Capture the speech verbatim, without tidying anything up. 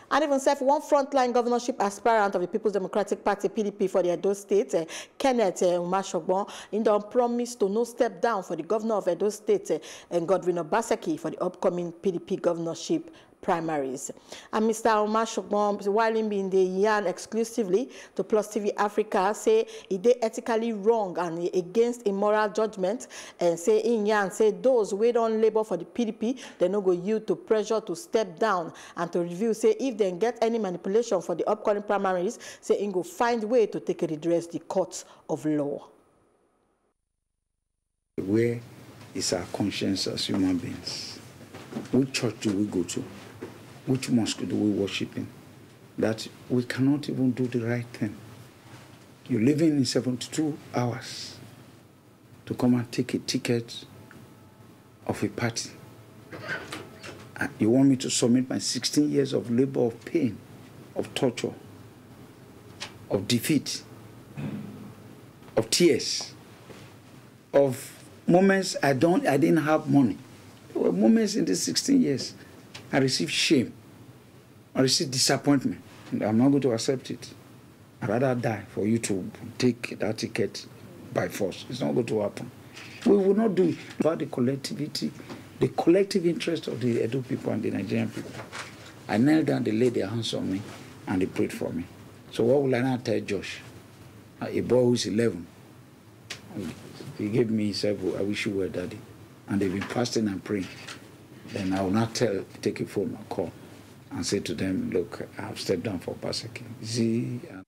And even self one frontline governorship aspirant of the People's Democratic Party P D P for the Edo State, uh, Kenneth uh, Umashogbon, in the promise to no step down for the governor of Edo State uh, and Godwin Obaseki for the upcoming P D P governorship primaries. And Mister Umashogbon, while him being the yarn exclusively to Plus T V Africa, say it is ethically wrong and against immoral judgment, and say in yarn say those who don't labor for the P D P, they no go use to pressure to step down and to review. Say if they get any manipulation for the upcoming primaries, say in go find way to take a redress the courts of law. Where is our conscience as human beings? Which church do we go to? Which mosque do we worship in? That we cannot even do the right thing. You're living in seventy-two hours to come and take a ticket of a party. You want me to submit my sixteen years of labor, of pain, of torture, of defeat, of tears, of moments I don't, I didn't have money. There were moments in these sixteen years I received shame, I received disappointment, and I'm not going to accept it. I'd rather die for you to take that ticket by force. It's not going to happen. We will not do it. About the collectivity, the collective interest of the Edo people and the Nigerian people. I knelt down, they laid their hands on me, and they prayed for me. So what will I now tell Josh, a boy who's eleven? He gave me, he said, I wish you were daddy. And they've been fasting and praying. Then I will not tell, take a phone or call and say to them, look, I've stepped down for Obaseki. See?